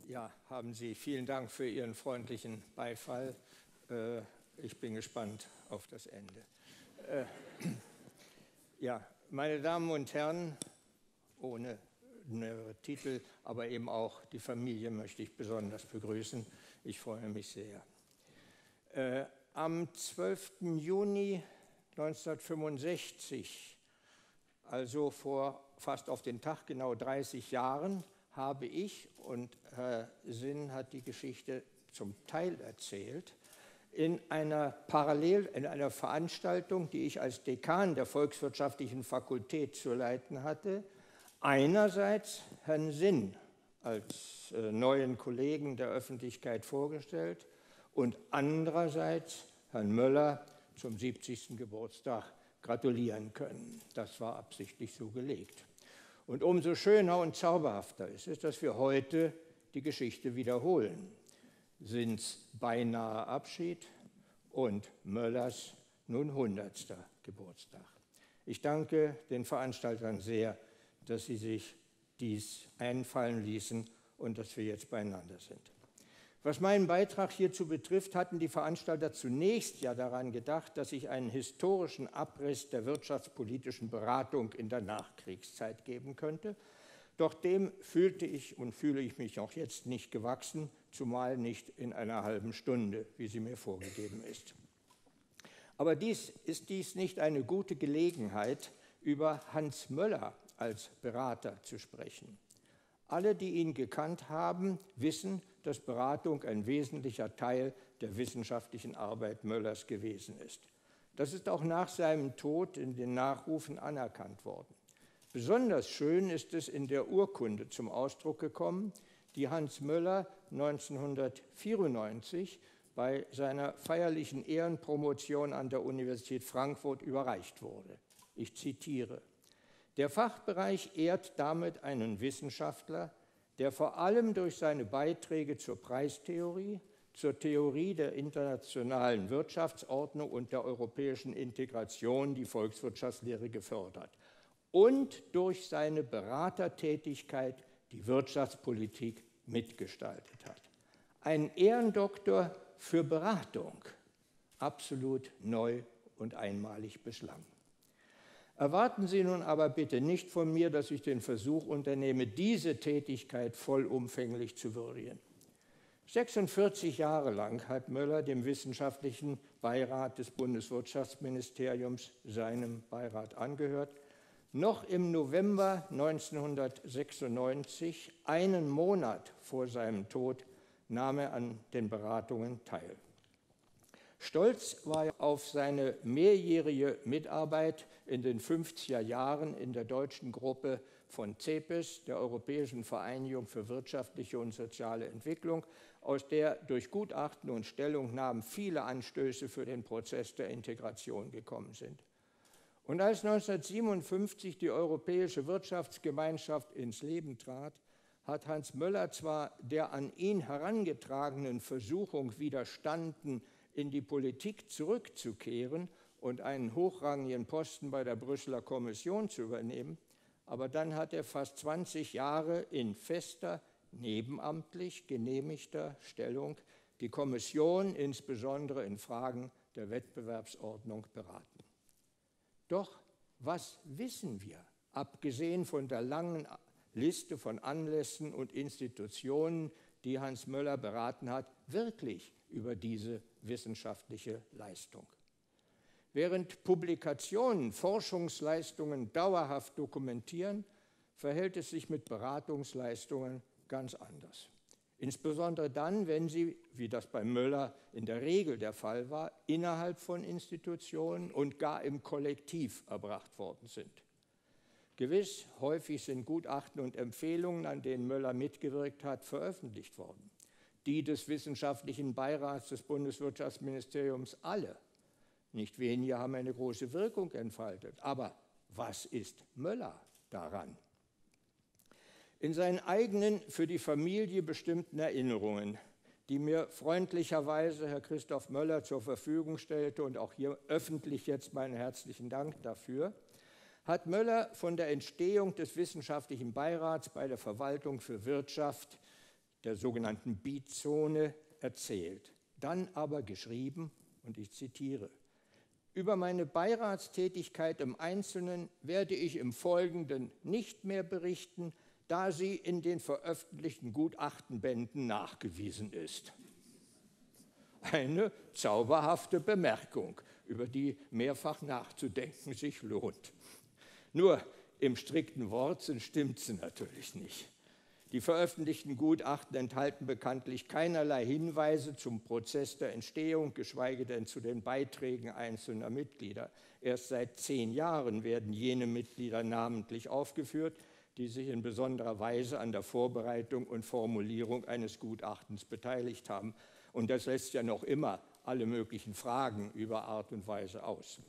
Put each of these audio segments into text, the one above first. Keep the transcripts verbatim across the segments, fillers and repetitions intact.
Ja, haben Sie. Vielen Dank für Ihren freundlichen Beifall. Äh, ich bin gespannt auf das Ende. Äh, ja, meine Damen und Herren, ohne Titel, aber eben auch die Familie möchte ich besonders begrüßen. Ich freue mich sehr. Äh, am zwölften Juni neunzehnhundertfünfundsechzig, also vor fast auf den Tag genau dreißig Jahren, habe ich, und Herr Sinn hat die Geschichte zum Teil erzählt, in einer Parallel, in einer Veranstaltung, die ich als Dekan der Volkswirtschaftlichen Fakultät zu leiten hatte, einerseits Herrn Sinn als äh, neuen Kollegen der Öffentlichkeit vorgestellt und andererseits Herrn Möller zum siebzigsten Geburtstag gratulieren können. Das war absichtlich so gelegt. Und umso schöner und zauberhafter ist es, dass wir heute die Geschichte wiederholen. Sinns beinahe Abschied und Möllers nun hundertster Geburtstag. Ich danke den Veranstaltern sehr, dass sie sich dies einfallen ließen und dass wir jetzt beieinander sind. Was meinen Beitrag hierzu betrifft, hatten die Veranstalter zunächst ja daran gedacht, dass ich einen historischen Abriss der wirtschaftspolitischen Beratung in der Nachkriegszeit geben könnte. Doch dem fühlte ich und fühle ich mich auch jetzt nicht gewachsen, zumal nicht in einer halben Stunde, wie sie mir vorgegeben ist. Aber dies ist dies nicht eine gute Gelegenheit, über Hans Möller als Berater zu sprechen. Alle, die ihn gekannt haben, wissen, dass Beratung ein wesentlicher Teil der wissenschaftlichen Arbeit Möllers gewesen ist. Das ist auch nach seinem Tod in den Nachrufen anerkannt worden. Besonders schön ist es in der Urkunde zum Ausdruck gekommen, die Hans Möller neunzehnhundertvierundneunzig bei seiner feierlichen Ehrenpromotion an der Universität Frankfurt überreicht wurde. Ich zitiere: Der Fachbereich ehrt damit einen Wissenschaftler, der vor allem durch seine Beiträge zur Preistheorie, zur Theorie der internationalen Wirtschaftsordnung und der europäischen Integration die Volkswirtschaftslehre gefördert und durch seine Beratertätigkeit die Wirtschaftspolitik mitgestaltet hat. Ein Ehrendoktor für Beratung, absolut neu und einmalig bislang. Erwarten Sie nun aber bitte nicht von mir, dass ich den Versuch unternehme, diese Tätigkeit vollumfänglich zu würdigen. sechsundvierzig Jahre lang hat Möller dem wissenschaftlichen Beirat des Bundeswirtschaftsministeriums, seinem Beirat, angehört. Noch im November neunzehnhundertsechsundneunzig, einen Monat vor seinem Tod, nahm er an den Beratungen teil. Stolz war er auf seine mehrjährige Mitarbeit in den fünfziger Jahren in der deutschen Gruppe von CEPES, der Europäischen Vereinigung für wirtschaftliche und soziale Entwicklung, aus der durch Gutachten und Stellungnahmen viele Anstöße für den Prozess der Integration gekommen sind. Und als neunzehnhundertsiebenundfünfzig die Europäische Wirtschaftsgemeinschaft ins Leben trat, hat Hans Möller zwar der an ihn herangetragenen Versuchung widerstanden, in die Politik zurückzukehren und einen hochrangigen Posten bei der Brüsseler Kommission zu übernehmen, aber dann hat er fast zwanzig Jahre in fester, nebenamtlich genehmigter Stellung die Kommission insbesondere in Fragen der Wettbewerbsordnung beraten. Doch was wissen wir, abgesehen von der langen Liste von Anlässen und Institutionen, die Hans Möller beraten hat, wirklich über diese wissenschaftliche Leistung? Während Publikationen Forschungsleistungen dauerhaft dokumentieren, verhält es sich mit Beratungsleistungen ganz anders. Insbesondere dann, wenn sie, wie das bei Möller in der Regel der Fall war, innerhalb von Institutionen und gar im Kollektiv erbracht worden sind. Gewiss, häufig sind Gutachten und Empfehlungen, an denen Möller mitgewirkt hat, veröffentlicht worden. Die des Wissenschaftlichen Beirats des Bundeswirtschaftsministeriums alle. Nicht wenige haben eine große Wirkung entfaltet. Aber was ist Möller daran? In seinen eigenen, für die Familie bestimmten Erinnerungen, die mir freundlicherweise Herr Christoph Möller zur Verfügung stellte, und auch hier öffentlich jetzt meinen herzlichen Dank dafür, hat Möller von der Entstehung des Wissenschaftlichen Beirats bei der Verwaltung für Wirtschaft der sogenannten Beat-Zone, erzählt. Dann aber geschrieben, und ich zitiere: Über meine Beiratstätigkeit im Einzelnen werde ich im Folgenden nicht mehr berichten, da sie in den veröffentlichten Gutachtenbänden nachgewiesen ist. Eine zauberhafte Bemerkung, über die mehrfach nachzudenken sich lohnt. Nur im strikten Wortsinn stimmt sie natürlich nicht. Die veröffentlichten Gutachten enthalten bekanntlich keinerlei Hinweise zum Prozess der Entstehung, geschweige denn zu den Beiträgen einzelner Mitglieder. Erst seit zehn Jahren werden jene Mitglieder namentlich aufgeführt, die sich in besonderer Weise an der Vorbereitung und Formulierung eines Gutachtens beteiligt haben. Und das lässt ja noch immer alle möglichen Fragen über Art und Weise aus.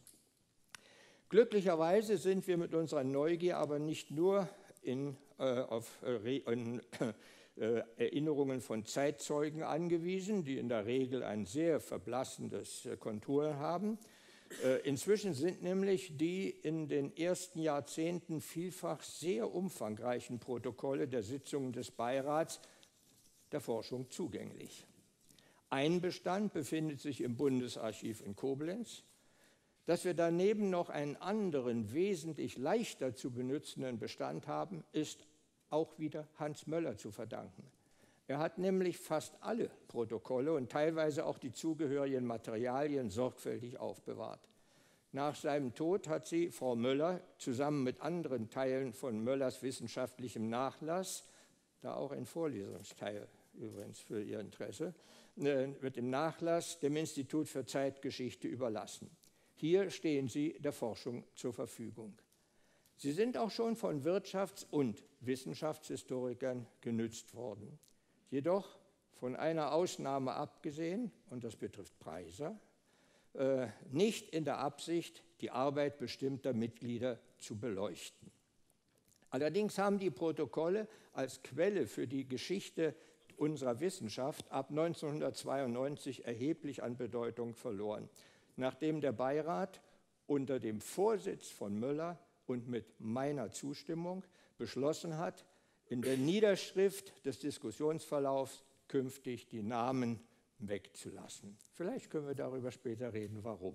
Glücklicherweise sind wir mit unserer Neugier aber nicht nur in, äh, auf äh, in, äh, Erinnerungen von Zeitzeugen angewiesen, die in der Regel ein sehr verblassendes äh, Kontur haben. Äh, inzwischen sind nämlich die in den ersten Jahrzehnten vielfach sehr umfangreichen Protokolle der Sitzungen des Beirats der Forschung zugänglich. Ein Bestand befindet sich im Bundesarchiv in Koblenz. Dass wir daneben noch einen anderen, wesentlich leichter zu benutzenden Bestand haben, ist auch wieder Hans Möller zu verdanken. Er hat nämlich fast alle Protokolle und teilweise auch die zugehörigen Materialien sorgfältig aufbewahrt. Nach seinem Tod hat sie, Frau Möller, zusammen mit anderen Teilen von Möllers wissenschaftlichem Nachlass, da auch ein Vorlesungsteil übrigens für Ihr Interesse, mit dem Nachlass dem Institut für Zeitgeschichte überlassen. Hier stehen sie der Forschung zur Verfügung. Sie sind auch schon von Wirtschafts- und Wissenschaftshistorikern genützt worden. Jedoch von einer Ausnahme abgesehen, und das betrifft Preiser, äh, nicht in der Absicht, die Arbeit bestimmter Mitglieder zu beleuchten. Allerdings haben die Protokolle als Quelle für die Geschichte unserer Wissenschaft ab neunzehnhundertzweiundneunzig erheblich an Bedeutung verloren, nachdem der Beirat unter dem Vorsitz von Möller und mit meiner Zustimmung beschlossen hat, in der Niederschrift des Diskussionsverlaufs künftig die Namen wegzulassen. Vielleicht können wir darüber später reden, warum.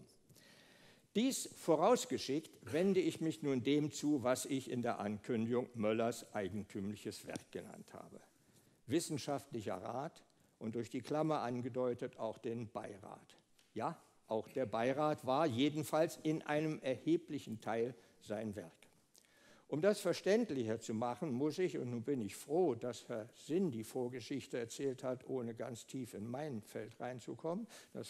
Dies vorausgeschickt, wende ich mich nun dem zu, was ich in der Ankündigung Möllers eigentümliches Werk genannt habe. Wissenschaftlicher Rat und durch die Klammer angedeutet auch den Beirat. Ja, auch der Beirat war jedenfalls in einem erheblichen Teil sein Werk. Um das verständlicher zu machen, muss ich, und nun bin ich froh, dass Herr Sinn die Vorgeschichte erzählt hat, ohne ganz tief in mein Feld reinzukommen, das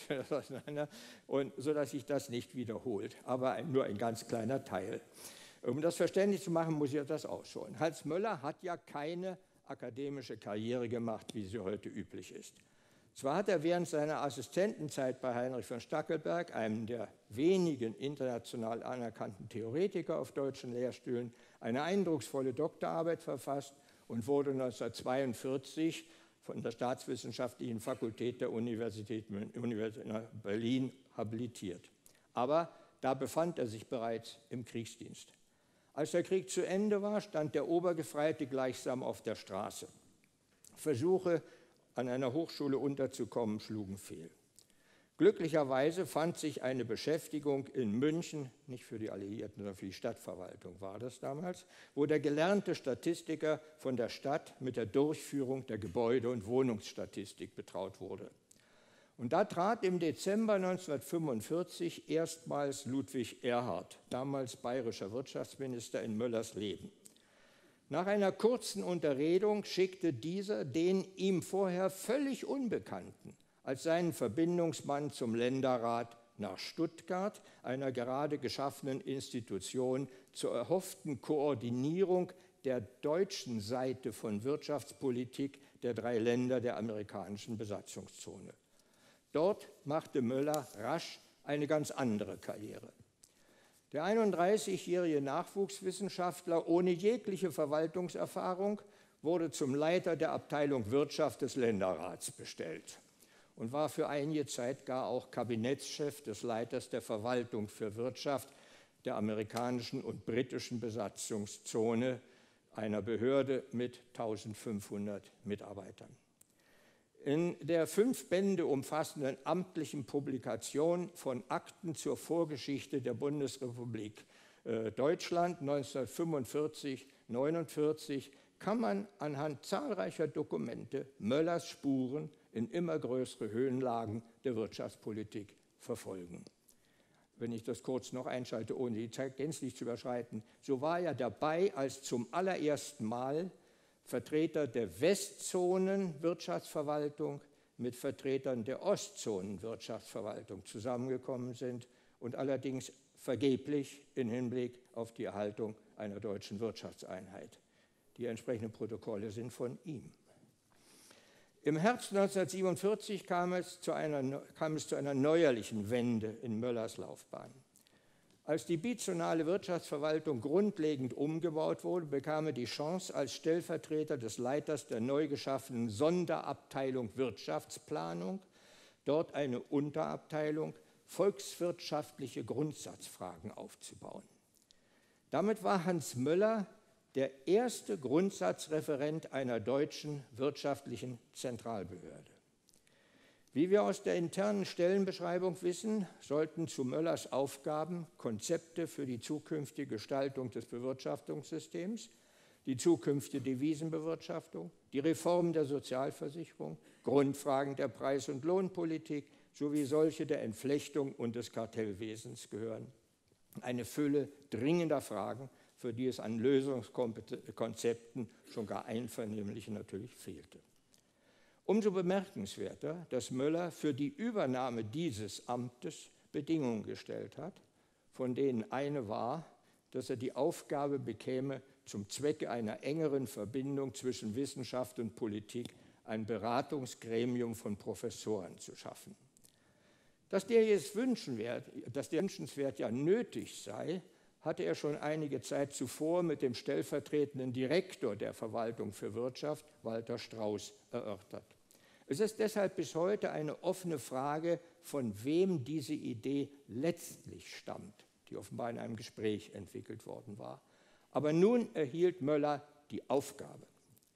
und sodass sich das nicht wiederholt, aber nur ein ganz kleiner Teil. Um das verständlich zu machen, muss ich das ausholen. Hans Möller hat ja keine akademische Karriere gemacht, wie sie heute üblich ist. Zwar hat er während seiner Assistentenzeit bei Heinrich von Stackelberg, einem der wenigen international anerkannten Theoretiker auf deutschen Lehrstühlen, eine eindrucksvolle Doktorarbeit verfasst und wurde neunzehnhundertzweiundvierzig von der Staatswissenschaftlichen Fakultät der Universität Berlin habilitiert. Aber da befand er sich bereits im Kriegsdienst. Als der Krieg zu Ende war, stand der Obergefreite gleichsam auf der Straße. Versuche, an einer Hochschule unterzukommen, schlugen fehl. Glücklicherweise fand sich eine Beschäftigung in München, nicht für die Alliierten, sondern für die Stadtverwaltung war das damals, wo der gelernte Statistiker von der Stadt mit der Durchführung der Gebäude- und Wohnungsstatistik betraut wurde. Und da trat im Dezember neunzehnhundertfünfundvierzig erstmals Ludwig Erhard, damals bayerischer Wirtschaftsminister, in Möllers Leben. Nach einer kurzen Unterredung schickte dieser den ihm vorher völlig Unbekannten als seinen Verbindungsmann zum Länderrat nach Stuttgart, einer gerade geschaffenen Institution zur erhofften Koordinierung der deutschen Seite von Wirtschaftspolitik der drei Länder der amerikanischen Besatzungszone. Dort machte Möller rasch eine ganz andere Karriere. Der einunddreißigjährige Nachwuchswissenschaftler ohne jegliche Verwaltungserfahrung wurde zum Leiter der Abteilung Wirtschaft des Länderrats bestellt und war für einige Zeit gar auch Kabinettschef des Leiters der Verwaltung für Wirtschaft der amerikanischen und britischen Besatzungszone, einer Behörde mit eintausendfünfhundert Mitarbeitern. In der fünf Bände umfassenden amtlichen Publikation von Akten zur Vorgeschichte der Bundesrepublik äh, Deutschland neunzehnhundertfünfundvierzig neunundvierzig kann man anhand zahlreicher Dokumente Möllers Spuren in immer größere Höhenlagen der Wirtschaftspolitik verfolgen. Wenn ich das kurz noch einschalte, ohne die Zeit gänzlich zu überschreiten, so war er dabei, als zum allerersten Mal Vertreter der Westzonenwirtschaftsverwaltung mit Vertretern der Ostzonenwirtschaftsverwaltung zusammengekommen sind und allerdings vergeblich im Hinblick auf die Erhaltung einer deutschen Wirtschaftseinheit. Die entsprechenden Protokolle sind von ihm. Im Herbst neunzehnhundertsiebenundvierzig kam es zu einer, kam es zu einer neuerlichen Wende in Möllers Laufbahn. Als die bizonale Wirtschaftsverwaltung grundlegend umgebaut wurde, bekam er die Chance, als Stellvertreter des Leiters der neu geschaffenen Sonderabteilung Wirtschaftsplanung, dort eine Unterabteilung volkswirtschaftliche Grundsatzfragen aufzubauen. Damit war Hans Möller der erste Grundsatzreferent einer deutschen wirtschaftlichen Zentralbehörde. Wie wir aus der internen Stellenbeschreibung wissen, sollten zu Möllers Aufgaben Konzepte für die zukünftige Gestaltung des Bewirtschaftungssystems, die zukünftige Devisenbewirtschaftung, die Reform der Sozialversicherung, Grundfragen der Preis- und Lohnpolitik sowie solche der Entflechtung und des Kartellwesens gehören. Eine Fülle dringender Fragen, für die es an Lösungskonzepten, schon gar einvernehmliche natürlich, fehlte. Umso bemerkenswerter, dass Möller für die Übernahme dieses Amtes Bedingungen gestellt hat, von denen eine war, dass er die Aufgabe bekäme, zum Zwecke einer engeren Verbindung zwischen Wissenschaft und Politik ein Beratungsgremium von Professoren zu schaffen. Dass der jetzt wünschenswert, dass der wünschenswert ja nötig sei, hatte er schon einige Zeit zuvor mit dem stellvertretenden Direktor der Verwaltung für Wirtschaft, Walter Strauß, erörtert. Es ist deshalb bis heute eine offene Frage, von wem diese Idee letztlich stammt, die offenbar in einem Gespräch entwickelt worden war. Aber nun erhielt Möller die Aufgabe.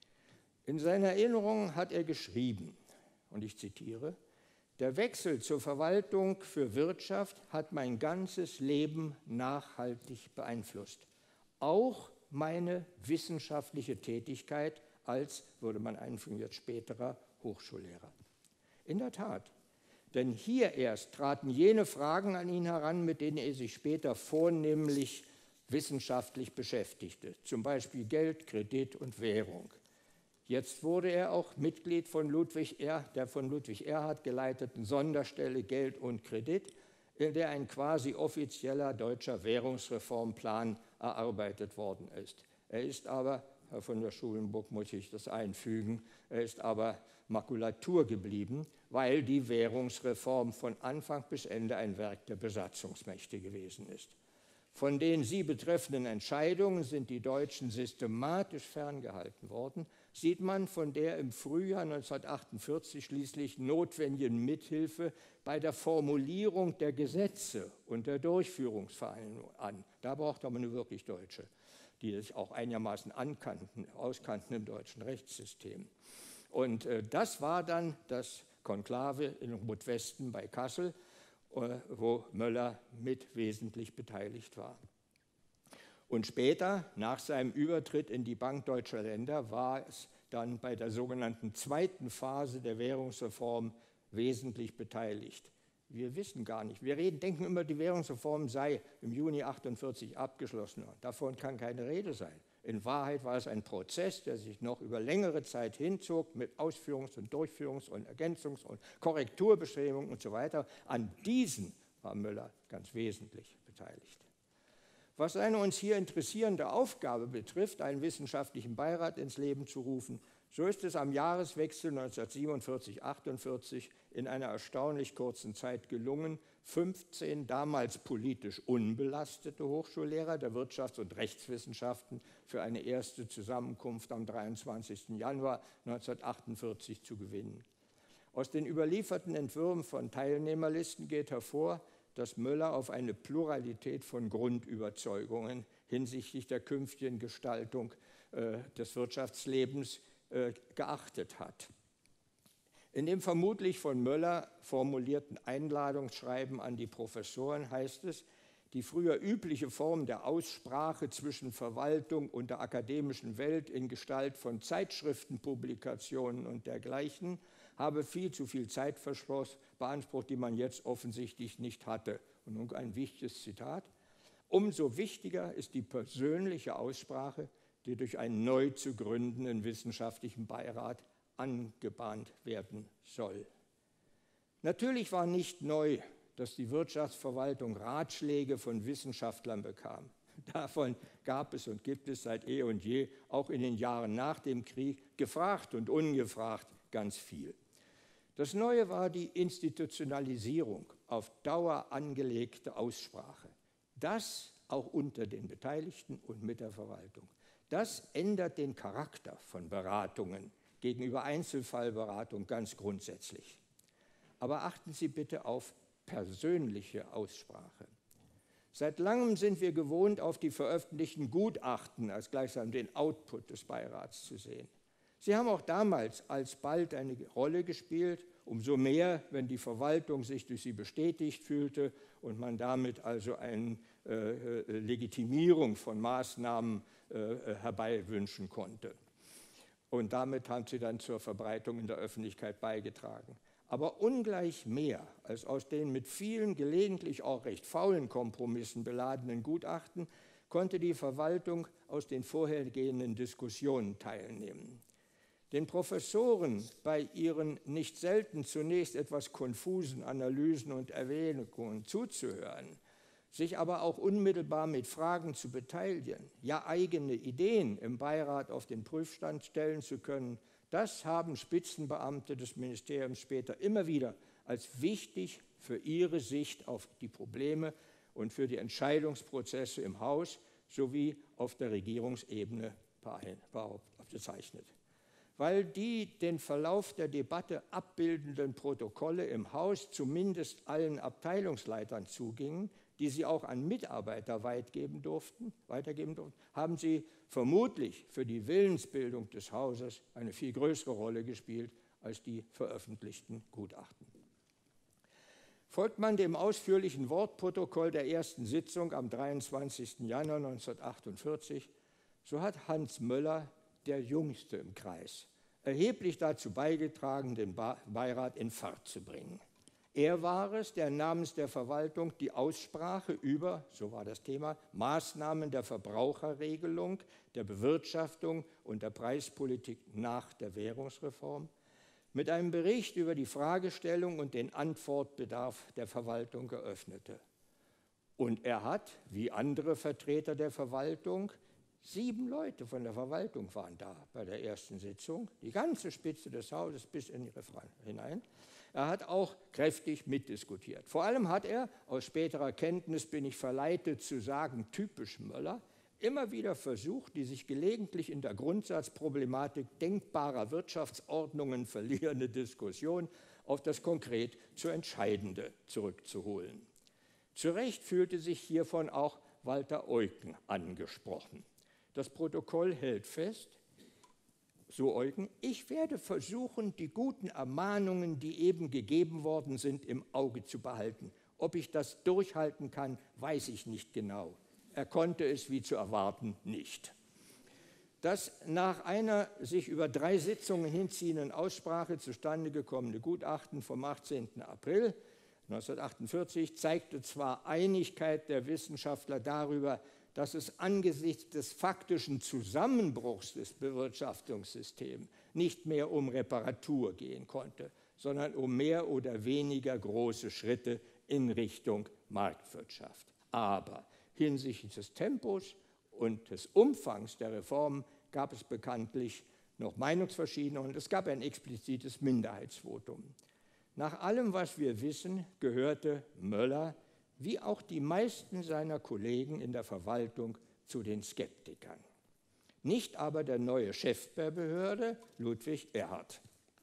In seiner Erinnerung hat er geschrieben, und ich zitiere: Der Wechsel zur Verwaltung für Wirtschaft hat mein ganzes Leben nachhaltig beeinflusst. Auch meine wissenschaftliche Tätigkeit als, würde man einfügen, jetzt späterer Hochschullehrer. In der Tat, denn hier erst traten jene Fragen an ihn heran, mit denen er sich später vornehmlich wissenschaftlich beschäftigte, zum Beispiel Geld, Kredit und Währung. Jetzt wurde er auch Mitglied von Ludwig Er, der von Ludwig Erhard geleiteten Sonderstelle Geld und Kredit, in der ein quasi offizieller deutscher Währungsreformplan erarbeitet worden ist. Er ist aber, Herr von der Schulenburg muss ich das einfügen, er ist aber Makulatur geblieben, weil die Währungsreform von Anfang bis Ende ein Werk der Besatzungsmächte gewesen ist. Von den sie betreffenden Entscheidungen sind die Deutschen systematisch ferngehalten worden, sieht man von der im Frühjahr neunzehnhundertachtundvierzig schließlich notwendigen Mithilfe bei der Formulierung der Gesetze und der Durchführungsvereinbarung an. Da brauchte man nur wirklich Deutsche, die sich auch einigermaßen ankannten, auskannten im deutschen Rechtssystem. Und äh, das war dann das Konklave in Rotwesten bei Kassel, wo Möller mit wesentlich beteiligt war. Und später, nach seinem Übertritt in die Bank Deutscher Länder, war es dann bei der sogenannten zweiten Phase der Währungsreform wesentlich beteiligt. Wir wissen gar nicht, wir reden, denken immer, die Währungsreform sei im Juni achtundvierzig abgeschlossen. Davon kann keine Rede sein. In Wahrheit war es ein Prozess, der sich noch über längere Zeit hinzog mit Ausführungs- und Durchführungs- und Ergänzungs- und Korrekturbestrebungen und so weiter. An diesen war Möller ganz wesentlich beteiligt. Was eine uns hier interessierende Aufgabe betrifft, einen wissenschaftlichen Beirat ins Leben zu rufen, so ist es am Jahreswechsel neunzehnhundertsiebenundvierzig achtundvierzig in einer erstaunlich kurzen Zeit gelungen, fünfzehn damals politisch unbelastete Hochschullehrer der Wirtschafts- und Rechtswissenschaften für eine erste Zusammenkunft am dreiundzwanzigsten Januar neunzehnhundertachtundvierzig zu gewinnen. Aus den überlieferten Entwürfen von Teilnehmerlisten geht hervor, dass Möller auf eine Pluralität von Grundüberzeugungen hinsichtlich der künftigen Gestaltung äh, des Wirtschaftslebens äh, geachtet hat. In dem vermutlich von Möller formulierten Einladungsschreiben an die Professoren heißt es, die früher übliche Form der Aussprache zwischen Verwaltung und der akademischen Welt in Gestalt von Zeitschriftenpublikationen und dergleichen habe viel zu viel Zeit beansprucht, die man jetzt offensichtlich nicht hatte. Und nun ein wichtiges Zitat. Umso wichtiger ist die persönliche Aussprache, die durch einen neu zu gründenden wissenschaftlichen Beirat angebahnt werden soll. Natürlich war nicht neu, dass die Wirtschaftsverwaltung Ratschläge von Wissenschaftlern bekam. Davon gab es und gibt es seit eh und je, auch in den Jahren nach dem Krieg, gefragt und ungefragt ganz viel. Das Neue war die Institutionalisierung, auf Dauer angelegte Aussprache. Das auch unter den Beteiligten und mit der Verwaltung. Das ändert den Charakter von Beratungen gegenüber Einzelfallberatung ganz grundsätzlich. Aber achten Sie bitte auf persönliche Aussprache. Seit langem sind wir gewohnt, auf die veröffentlichten Gutachten als gleichsam den Output des Beirats zu sehen. Sie haben auch damals alsbald eine Rolle gespielt, umso mehr, wenn die Verwaltung sich durch sie bestätigt fühlte und man damit also eine äh, Legitimierung von Maßnahmen äh, herbeiwünschen konnte. Und damit haben sie dann zur Verbreitung in der Öffentlichkeit beigetragen. Aber ungleich mehr als aus den mit vielen gelegentlich auch recht faulen Kompromissen beladenen Gutachten konnte die Verwaltung aus den vorhergehenden Diskussionen teilnehmen. Den Professoren bei ihren nicht selten zunächst etwas konfusen Analysen und Erwägungen zuzuhören, sich aber auch unmittelbar mit Fragen zu beteiligen, ja eigene Ideen im Beirat auf den Prüfstand stellen zu können, das haben Spitzenbeamte des Ministeriums später immer wieder als wichtig für ihre Sicht auf die Probleme und für die Entscheidungsprozesse im Haus sowie auf der Regierungsebene bezeichnet. Weil die den Verlauf der Debatte abbildenden Protokolle im Haus zumindest allen Abteilungsleitern zugingen, die sie auch an Mitarbeiter weitergeben durften, weitergeben durften, haben sie vermutlich für die Willensbildung des Hauses eine viel größere Rolle gespielt als die veröffentlichten Gutachten. Folgt man dem ausführlichen Wortprotokoll der ersten Sitzung am dreiundzwanzigsten Januar neunzehnhundertachtundvierzig, so hat Hans Möller, der Jüngste im Kreis, erheblich dazu beigetragen, den Beirat in Fahrt zu bringen. Er war es, der namens der Verwaltung die Aussprache über, so war das Thema, Maßnahmen der Verbraucherregelung, der Bewirtschaftung und der Preispolitik nach der Währungsreform mit einem Bericht über die Fragestellung und den Antwortbedarf der Verwaltung eröffnete. Und er hat, wie andere Vertreter der Verwaltung, sieben Leute von der Verwaltung waren da bei der ersten Sitzung, die ganze Spitze des Hauses bis in die Referat hinein. Er hat auch kräftig mitdiskutiert. Vor allem hat er, aus späterer Kenntnis bin ich verleitet zu sagen, typisch Möller, immer wieder versucht, die sich gelegentlich in der Grundsatzproblematik denkbarer Wirtschaftsordnungen verlierende Diskussion auf das konkret zu Entscheidende zurückzuholen. Zu Recht fühlte sich hiervon auch Walter Eucken angesprochen. Das Protokoll hält fest, so Eucken, ich werde versuchen, die guten Ermahnungen, die eben gegeben worden sind, im Auge zu behalten. Ob ich das durchhalten kann, weiß ich nicht genau. Er konnte es, wie zu erwarten, nicht. Das nach einer sich über drei Sitzungen hinziehenden Aussprache zustande gekommene Gutachten vom achtzehnten April neunzehnhundertachtundvierzig zeigte zwar Einigkeit der Wissenschaftler darüber, dass es angesichts des faktischen Zusammenbruchs des Bewirtschaftungssystems nicht mehr um Reparatur gehen konnte, sondern um mehr oder weniger große Schritte in Richtung Marktwirtschaft. Aber hinsichtlich des Tempos und des Umfangs der Reformen gab es bekanntlich noch Meinungsverschiedenheiten und es gab ein explizites Minderheitsvotum. Nach allem, was wir wissen, gehörte Möller wie auch die meisten seiner Kollegen in der Verwaltung zu den Skeptikern. Nicht aber der neue Chef der Behörde, Ludwig Erhard.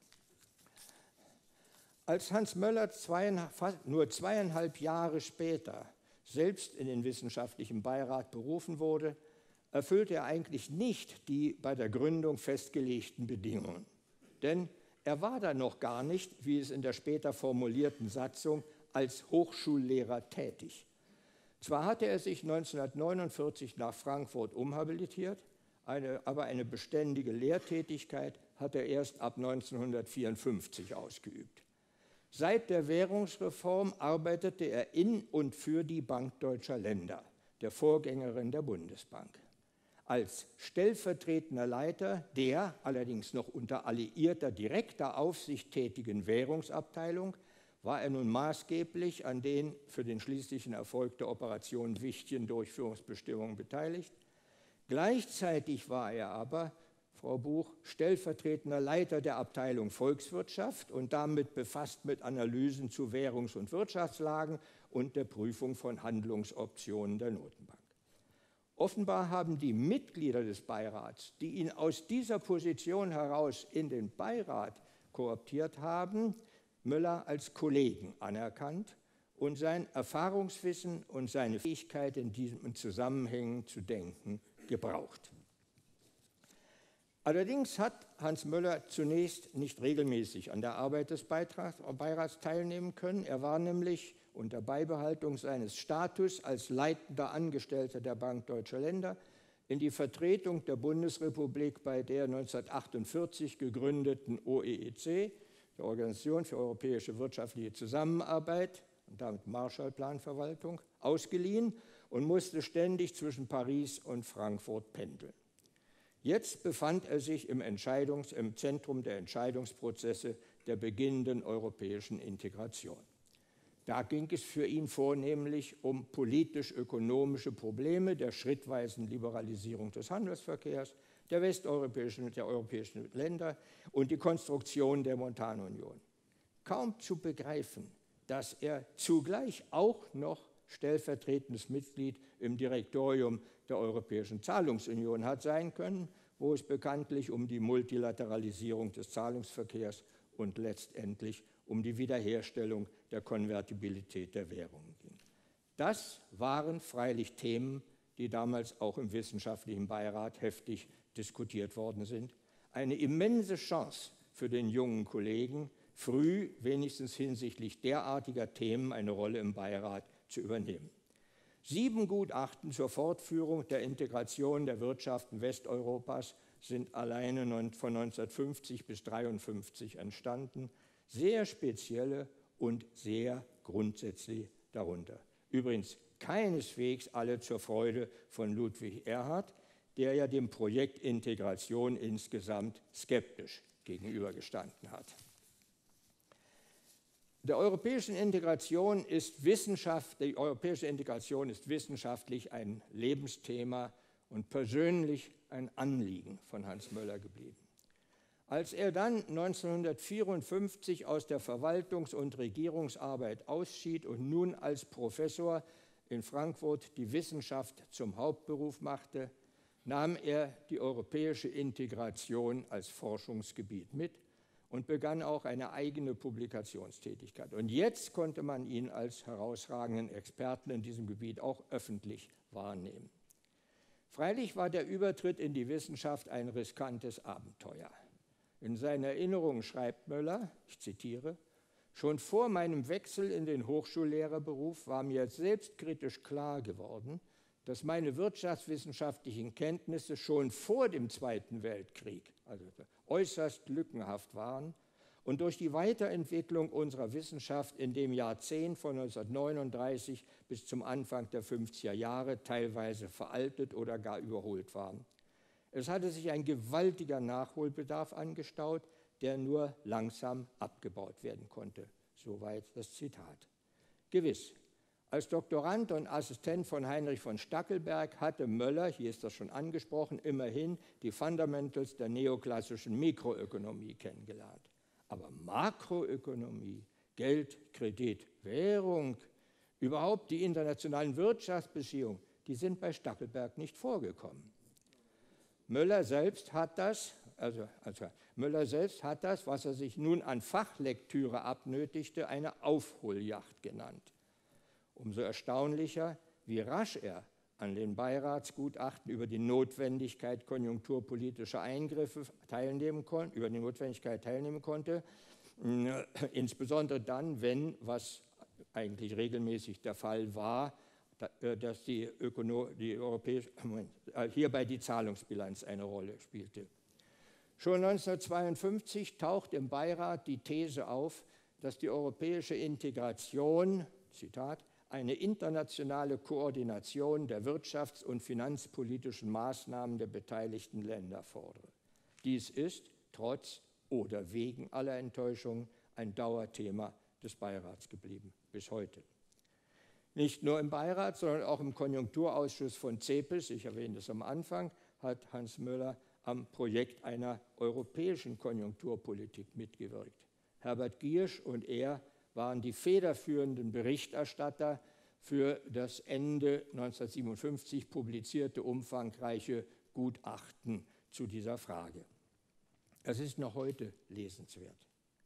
Als Hans Möller zweieinhalb, nur zweieinhalb Jahre später selbst in den wissenschaftlichen Beirat berufen wurde, erfüllte er eigentlich nicht die bei der Gründung festgelegten Bedingungen. Denn er war da noch gar nicht, wie es in der später formulierten Satzung, als Hochschullehrer tätig. Zwar hatte er sich neunzehnhundertneunundvierzig nach Frankfurt umhabilitiert, eine, aber eine beständige Lehrtätigkeit hat er erst ab neunzehnhundertvierundfünfzig ausgeübt. Seit der Währungsreform arbeitete er in und für die Bank Deutscher Länder, der Vorgängerin der Bundesbank. Als stellvertretender Leiter der allerdings noch unter alliierter direkter Aufsicht tätigen Währungsabteilung war er nun maßgeblich an den für den schließlichen Erfolg der Operation wichtigen Durchführungsbestimmungen beteiligt. Gleichzeitig war er aber, Frau Buch, stellvertretender Leiter der Abteilung Volkswirtschaft und damit befasst mit Analysen zu Währungs- und Wirtschaftslagen und der Prüfung von Handlungsoptionen der Notenbank. Offenbar haben die Mitglieder des Beirats, die ihn aus dieser Position heraus in den Beirat kooptiert haben, Möller als Kollegen anerkannt und sein Erfahrungswissen und seine Fähigkeit, in diesen Zusammenhängen zu denken, gebraucht. Allerdings hat Hans Möller zunächst nicht regelmäßig an der Arbeit des Beirats teilnehmen können. Er war nämlich unter Beibehaltung seines Status als leitender Angestellter der Bank Deutscher Länder in die Vertretung der Bundesrepublik bei der neunzehnhundertachtundvierzig gegründeten O E E C, der Organisation für europäische wirtschaftliche Zusammenarbeit und damit Marshallplanverwaltung, ausgeliehen und musste ständig zwischen Paris und Frankfurt pendeln. Jetzt befand er sich im, Entscheidungs-, im Zentrum der Entscheidungsprozesse der beginnenden europäischen Integration. Da ging es für ihn vornehmlich um politisch-ökonomische Probleme der schrittweisen Liberalisierung des Handelsverkehrs, der westeuropäischen und der europäischen Länder und die Konstruktion der Montanunion. Kaum zu begreifen, dass er zugleich auch noch stellvertretendes Mitglied im Direktorium der Europäischen Zahlungsunion hat sein können, wo es bekanntlich um die Multilateralisierung des Zahlungsverkehrs und letztendlich um die Wiederherstellung der Konvertibilität der Währungen ging. Das waren freilich Themen, die damals auch im wissenschaftlichen Beirat heftig diskutiert worden sind. Eine immense Chance für den jungen Kollegen, früh, wenigstens hinsichtlich derartiger Themen, eine Rolle im Beirat zu übernehmen. Sieben Gutachten zur Fortführung der Integration der Wirtschaften Westeuropas sind alleine von neunzehnhundertfünfzig bis neunzehnhundertdreiundfünfzig entstanden, sehr spezielle und sehr grundsätzliche darunter. Übrigens keineswegs alle zur Freude von Ludwig Erhard, der ja dem Projekt Integration insgesamt skeptisch gegenübergestanden hat. Der europäischen Integration ist Wissenschaft, die europäische Integration ist wissenschaftlich ein Lebensthema und persönlich ein Anliegen von Hans Möller geblieben. Als er dann neunzehnhundertvierundfünfzig aus der Verwaltungs- und Regierungsarbeit ausschied und nun als Professor in Frankfurt die Wissenschaft zum Hauptberuf machte, nahm er die europäische Integration als Forschungsgebiet mit und begann auch eine eigene Publikationstätigkeit. Und jetzt konnte man ihn als herausragenden Experten in diesem Gebiet auch öffentlich wahrnehmen. Freilich war der Übertritt in die Wissenschaft ein riskantes Abenteuer. In seinen Erinnerungen schreibt Möller, ich zitiere, schon vor meinem Wechsel in den Hochschullehrerberuf war mir selbstkritisch klar geworden, dass meine wirtschaftswissenschaftlichen Kenntnisse schon vor dem Zweiten Weltkrieg, also äußerst lückenhaft waren und durch die Weiterentwicklung unserer Wissenschaft in dem Jahrzehnt von neunzehnhundertneununddreißig bis zum Anfang der fünfziger Jahre teilweise veraltet oder gar überholt waren. Es hatte sich ein gewaltiger Nachholbedarf angestaut, der nur langsam abgebaut werden konnte. Soweit das Zitat. Gewiss, als Doktorand und Assistent von Heinrich von Stackelberg hatte Möller, hier ist das schon angesprochen, immerhin die Fundamentals der neoklassischen Mikroökonomie kennengelernt. Aber Makroökonomie, Geld, Kredit, Währung, überhaupt die internationalen Wirtschaftsbeziehungen, die sind bei Stackelberg nicht vorgekommen. Möller selbst hat das, also, also Möller selbst hat das, was er sich nun an Fachlektüre abnötigte, eine Aufholjacht genannt. Umso erstaunlicher, wie rasch er an den Beiratsgutachten über die Notwendigkeit konjunkturpolitischer Eingriffe teilnehmen konnte, über die Notwendigkeit teilnehmen konnte, insbesondere dann, wenn, was eigentlich regelmäßig der Fall war, dass die, Ökono die europäische, hierbei die Zahlungsbilanz eine Rolle spielte. Schon neunzehnhundertzweiundfünfzig taucht im Beirat die These auf, dass die europäische Integration, Zitat, eine internationale Koordination der wirtschafts- und finanzpolitischen Maßnahmen der beteiligten Länder fordere. Dies ist, trotz oder wegen aller Enttäuschungen, ein Dauerthema des Beirats geblieben, bis heute. Nicht nur im Beirat, sondern auch im Konjunkturausschuss von CEPES, ich erwähne das am Anfang, hat Hans Möller am Projekt einer europäischen Konjunkturpolitik mitgewirkt. Herbert Giersch und er waren die federführenden Berichterstatter für das Ende neunzehnhundertsiebenundfünfzig publizierte umfangreiche Gutachten zu dieser Frage. Es ist noch heute lesenswert.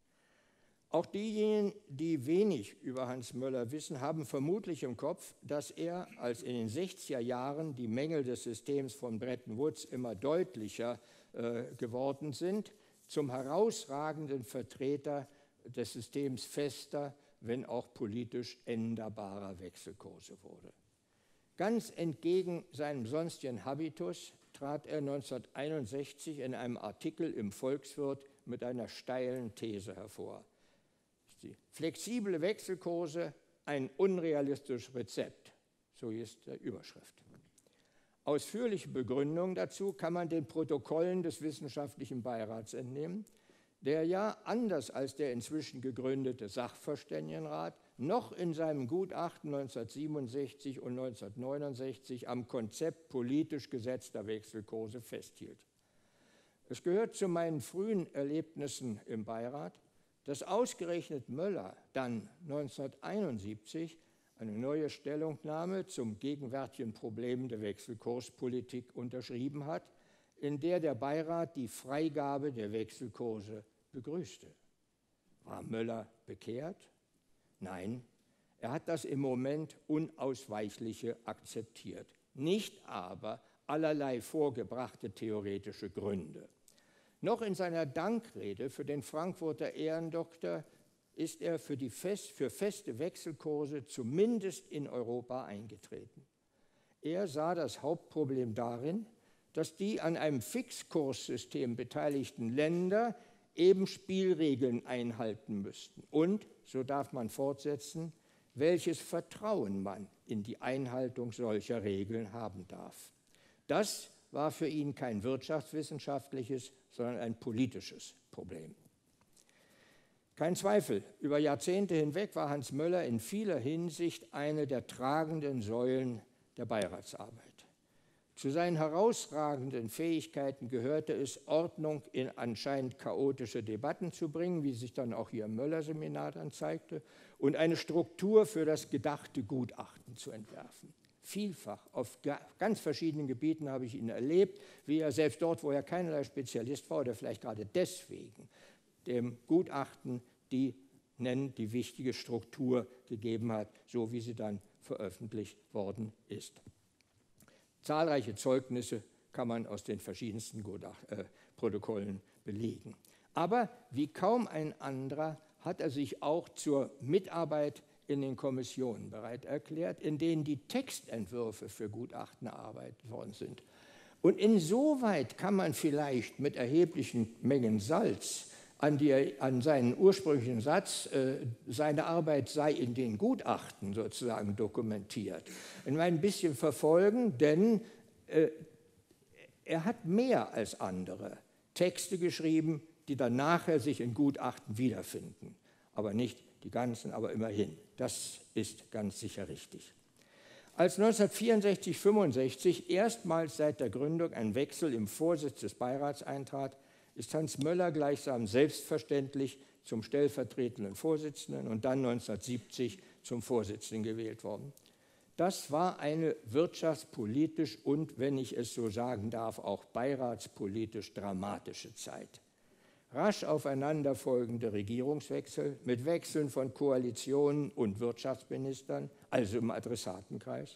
Auch diejenigen, die wenig über Hans Möller wissen, haben vermutlich im Kopf, dass er, als in den sechziger Jahren die Mängel des Systems von Bretton Woods immer deutlicher äh, geworden sind, zum herausragenden Vertreter des Systems fester, wenn auch politisch änderbarer Wechselkurse wurde. Ganz entgegen seinem sonstigen Habitus trat er neunzehnhunderteinundsechzig in einem Artikel im Volkswirt mit einer steilen These hervor. Die flexible Wechselkurse, ein unrealistisches Rezept, so ist die Überschrift. Ausführliche Begründung dazu kann man den Protokollen des Wissenschaftlichen Beirats entnehmen, der ja, anders als der inzwischen gegründete Sachverständigenrat, noch in seinem Gutachten neunzehnhundertsiebenundsechzig und neunzehnhundertneunundsechzig am Konzept politisch gesetzter Wechselkurse festhielt. Es gehört zu meinen frühen Erlebnissen im Beirat, dass ausgerechnet Möller dann neunzehnhunderteinundsiebzig eine neue Stellungnahme zum gegenwärtigen Problem der Wechselkurspolitik unterschrieben hat, in der der Beirat die Freigabe der Wechselkurse begrüßte. War Möller bekehrt? Nein, er hat das im Moment Unausweichliche akzeptiert, nicht aber allerlei vorgebrachte theoretische Gründe. Noch in seiner Dankrede für den Frankfurter Ehrendoktor ist er für, die fest, für feste Wechselkurse zumindest in Europa eingetreten. Er sah das Hauptproblem darin, dass die an einem Fixkurssystem beteiligten Länder eben Spielregeln einhalten müssten. Und, so darf man fortsetzen, welches Vertrauen man in die Einhaltung solcher Regeln haben darf. Das war für ihn kein wirtschaftswissenschaftliches, sondern ein politisches Problem. Kein Zweifel, über Jahrzehnte hinweg war Hans Möller in vieler Hinsicht eine der tragenden Säulen der Beiratsarbeit. Zu seinen herausragenden Fähigkeiten gehörte es, Ordnung in anscheinend chaotische Debatten zu bringen, wie sich dann auch hier im Möller-Seminar dann zeigte, und eine Struktur für das gedachte Gutachten zu entwerfen. Vielfach, auf ganz verschiedenen Gebieten habe ich ihn erlebt, wie er selbst dort, wo er keinerlei Spezialist war, oder vielleicht gerade deswegen, dem Gutachten die nennen, die wichtige Struktur gegeben hat, so wie sie dann veröffentlicht worden ist. Zahlreiche Zeugnisse kann man aus den verschiedensten Gutacht, äh, Protokollen belegen. Aber wie kaum ein anderer hat er sich auch zur Mitarbeit in den Kommissionen bereit erklärt, in denen die Textentwürfe für Gutachten erarbeitet worden sind. Und insoweit kann man vielleicht mit erheblichen Mengen Salz an, die, an seinen ursprünglichen Satz, äh, seine Arbeit sei in den Gutachten sozusagen dokumentiert, ein bisschen verfolgen, denn äh, er hat mehr als andere Texte geschrieben, die dann nachher sich in Gutachten wiederfinden, aber nicht die ganzen, aber immerhin. Das ist ganz sicher richtig. Als neunzehnhundertvierundsechzig fünfundsechzig erstmals seit der Gründung ein Wechsel im Vorsitz des Beirats eintrat, ist Hans Möller gleichsam selbstverständlich zum stellvertretenden Vorsitzenden und dann neunzehnhundertsiebzig zum Vorsitzenden gewählt worden. Das war eine wirtschaftspolitisch und, wenn ich es so sagen darf, auch beiratspolitisch dramatische Zeit. Rasch aufeinanderfolgende Regierungswechsel mit Wechseln von Koalitionen und Wirtschaftsministern, also im Adressatenkreis,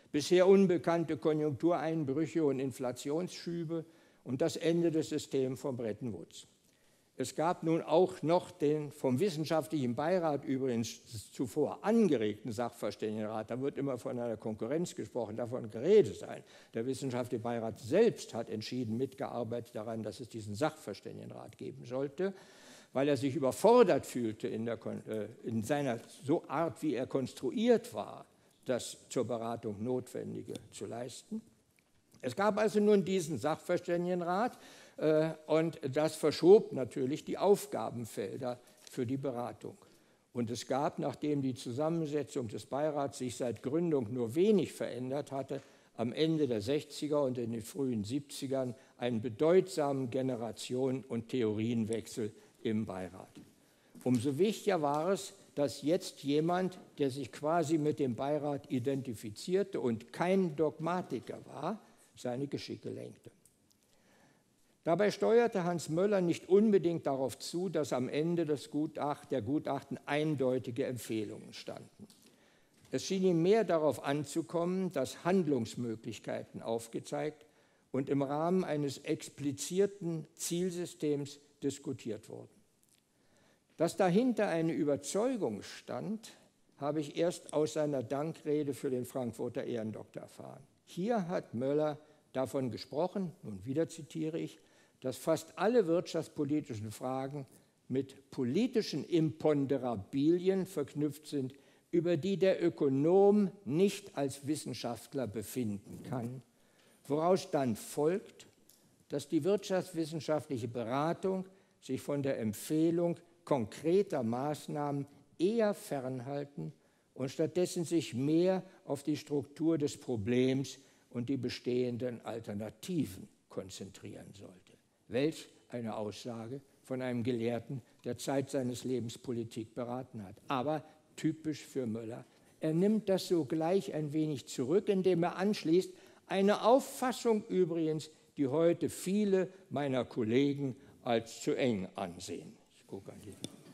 bisher unbekannte Konjunktureinbrüche und Inflationsschübe und das Ende des Systems von Bretton Woods. Es gab nun auch noch den vom Wissenschaftlichen Beirat übrigens zuvor angeregten Sachverständigenrat. Da wird immer von einer Konkurrenz gesprochen, davon geredet sein. Der Wissenschaftliche Beirat selbst hat entschieden mitgearbeitet daran, dass es diesen Sachverständigenrat geben sollte, weil er sich überfordert fühlte in, der, in seiner so Art, wie er konstruiert war, das zur Beratung Notwendige zu leisten. Es gab also nun diesen Sachverständigenrat, und das verschob natürlich die Aufgabenfelder für die Beratung. Und es gab, nachdem die Zusammensetzung des Beirats sich seit Gründung nur wenig verändert hatte, am Ende der sechziger und in den frühen siebzigern einen bedeutsamen Generationen- und Theorienwechsel im Beirat. Umso wichtiger war es, dass jetzt jemand, der sich quasi mit dem Beirat identifizierte und kein Dogmatiker war, seine Geschicke lenkte. Dabei steuerte Hans Möller nicht unbedingt darauf zu, dass am Ende des Gutacht, der Gutachten eindeutige Empfehlungen standen. Es schien ihm mehr darauf anzukommen, dass Handlungsmöglichkeiten aufgezeigt und im Rahmen eines explizierten Zielsystems diskutiert wurden. Dass dahinter eine Überzeugung stand, habe ich erst aus seiner Dankrede für den Frankfurter Ehrendoktor erfahren. Hier hat Möller davon gesprochen, nun wieder zitiere ich, dass fast alle wirtschaftspolitischen Fragen mit politischen Imponderabilien verknüpft sind, über die der Ökonom nicht als Wissenschaftler befinden kann, woraus dann folgt, dass die wirtschaftswissenschaftliche Beratung sich von der Empfehlung konkreter Maßnahmen eher fernhalten und stattdessen sich mehr auf die Struktur des Problems und die bestehenden Alternativen konzentrieren sollte. Welch eine Aussage von einem Gelehrten, der Zeit seines Lebens Politik beraten hat. Aber typisch für Möller, er nimmt das sogleich ein wenig zurück, indem er anschließt, eine Auffassung übrigens, die heute viele meiner Kollegen als zu eng ansehen. Ich gucke an die.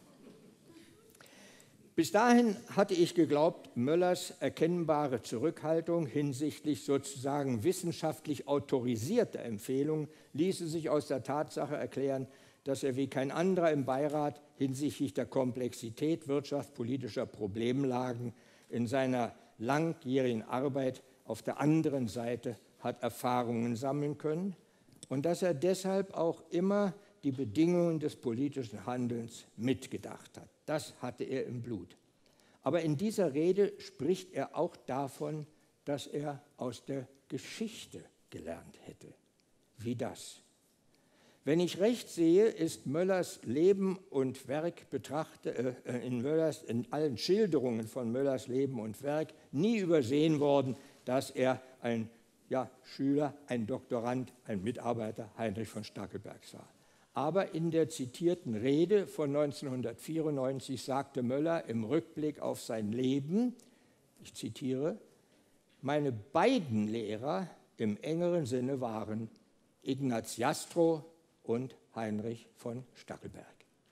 Bis dahin hatte ich geglaubt, Möllers erkennbare Zurückhaltung hinsichtlich sozusagen wissenschaftlich autorisierter Empfehlungen ließe sich aus der Tatsache erklären, dass er wie kein anderer im Beirat hinsichtlich der Komplexität wirtschaftspolitischer Problemlagen in seiner langjährigen Arbeit auf der anderen Seite hat Erfahrungen sammeln können und dass er deshalb auch immer die Bedingungen des politischen Handelns mitgedacht hat. Das hatte er im Blut. Aber in dieser Rede spricht er auch davon, dass er aus der Geschichte gelernt hätte. Wie das? Wenn ich recht sehe, ist Möllers Leben und Werk betrachte, äh, in, Möllers, in allen Schilderungen von Möllers Leben und Werk nie übersehen worden, dass er ein ja, Schüler, ein Doktorand, ein Mitarbeiter Heinrich von Stackelbergs war. Aber in der zitierten Rede von neunzehnhundertvierundneunzig sagte Möller im Rückblick auf sein Leben, ich zitiere, meine beiden Lehrer im engeren Sinne waren Ignaz Jastrow und Heinrich von Stackelberg.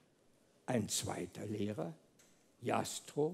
Ein zweiter Lehrer, Jastrow,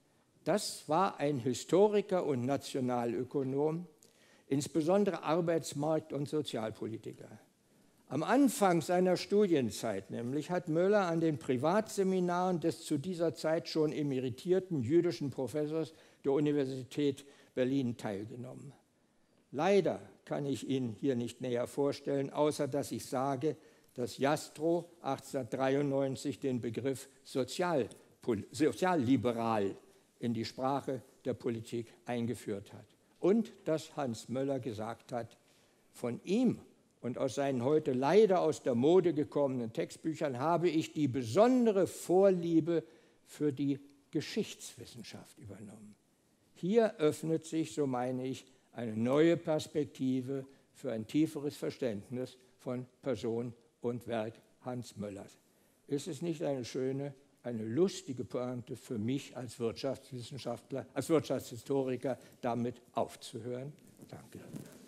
das war ein Historiker und Nationalökonom, insbesondere Arbeitsmarkt- und Sozialpolitiker. Am Anfang seiner Studienzeit nämlich hat Möller an den Privatseminaren des zu dieser Zeit schon emeritierten jüdischen Professors der Universität Berlin teilgenommen. Leider kann ich ihn hier nicht näher vorstellen, außer dass ich sage, dass Jastrow achtzehnhundertdreiundneunzig den Begriff Sozial, sozialliberal in die Sprache der Politik eingeführt hat. Und dass Hans Möller gesagt hat, von ihm und aus seinen heute leider aus der Mode gekommenen Textbüchern habe ich die besondere Vorliebe für die Geschichtswissenschaft übernommen. Hier öffnet sich, so meine ich, eine neue Perspektive für ein tieferes Verständnis von Person und Werk Hans Möllers. Ist es nicht eine schöne, eine lustige Pointe für mich als Wirtschaftswissenschaftler, als Wirtschaftshistoriker, damit aufzuhören? Danke.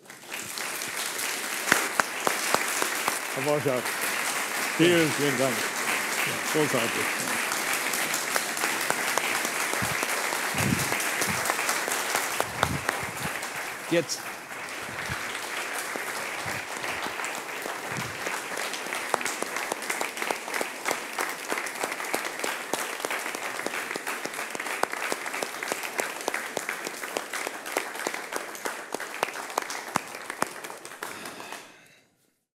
Herr Borchardt, vielen, vielen Dank. Ja, großartig. Jetzt